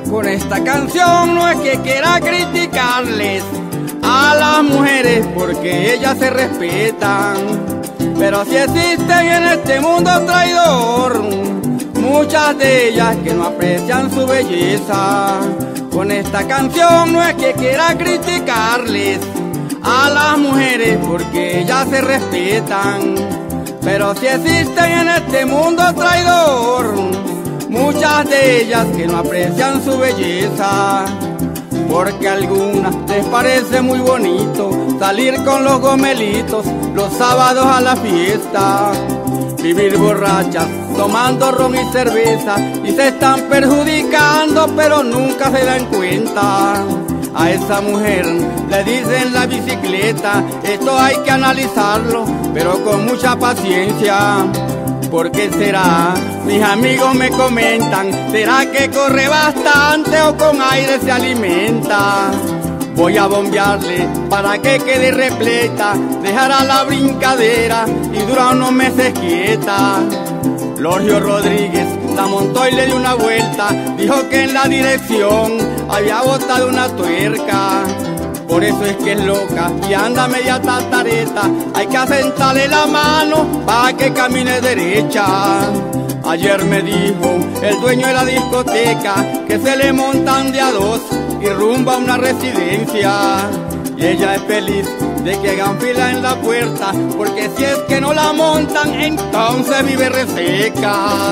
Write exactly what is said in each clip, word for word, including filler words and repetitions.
Con esta canción no es que quiera criticarles a las mujeres porque ellas se respetan, pero si existen en este mundo traidor, muchas de ellas que no aprecian su belleza. Con esta canción no es que quiera criticarles a las mujeres porque ellas se respetan, pero si existen en este mundo traidor, muchas de ellas que no aprecian su belleza. Porque a algunas les parece muy bonito salir con los gomelitos los sábados a la fiesta, vivir borrachas tomando ron y cerveza, y se están perjudicando pero nunca se dan cuenta. A esa mujer le dicen la bicicleta, esto hay que analizarlo pero con mucha paciencia. ¿Por qué será? Mis amigos me comentan, ¿será que corre bastante o con aire se alimenta? Voy a bombearle para que quede repleta, dejará la brincadera y dura unos meses quieta. Lorgio Rodríguez la montó y le dio una vuelta, dijo que en la dirección había botado una tuerca. Por eso es que es loca y anda media tatareta, hay que asentarle la mano para que camine derecha. Ayer me dijo el dueño de la discoteca que se le montan de a dos y rumbo a una residencia. Y ella es feliz de que hagan fila en la puerta, porque si es que no la montan, entonces vive reseca.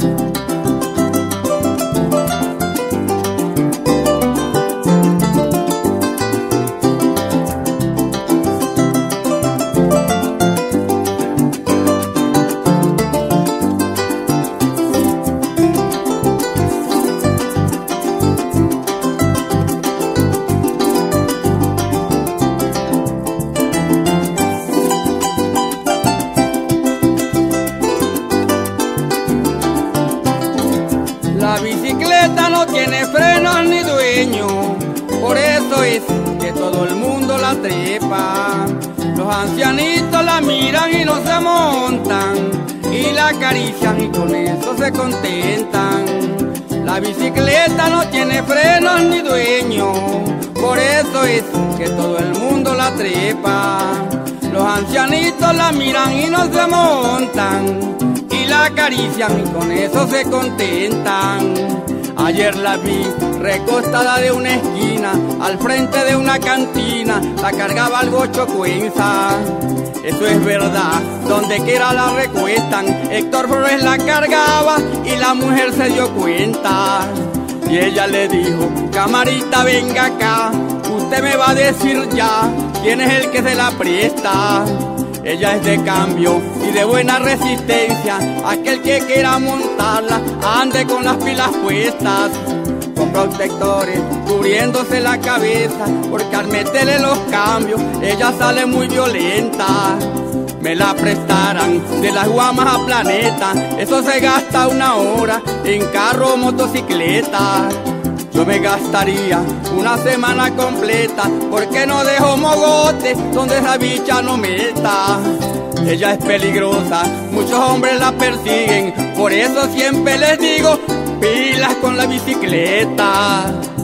La bicicleta no tiene frenos ni dueño, por eso es que todo el mundo la trepa. Los ancianitos la miran y no se montan, y la acarician y con eso se contentan. La bicicleta no tiene frenos ni dueño, por eso es que todo el mundo la trepa. Los ancianitos la miran y no se montan, y la acarician y con eso se contentan. Ayer la vi recostada de una esquina, al frente de una cantina, la cargaba algo chocuenza. Eso es verdad, donde quiera la recuestan, Héctor Flores la cargaba y la mujer se dio cuenta. Y ella le dijo, camarita venga acá, usted me va a decir ya quién es el que se la presta. Ella es de cambio y de buena resistencia, aquel que quiera montarla ande con las pilas puestas, con protectores cubriéndose la cabeza, porque al meterle los cambios ella sale muy violenta. Me la prestaran de las Guamas a Planeta, eso se gasta una hora en carro o motocicleta. Yo me gastaría una semana completa, porque no dejo mogote donde esa bicha no meta. Ella es peligrosa, muchos hombres la persiguen, por eso siempre les digo, pilas con la bicicleta.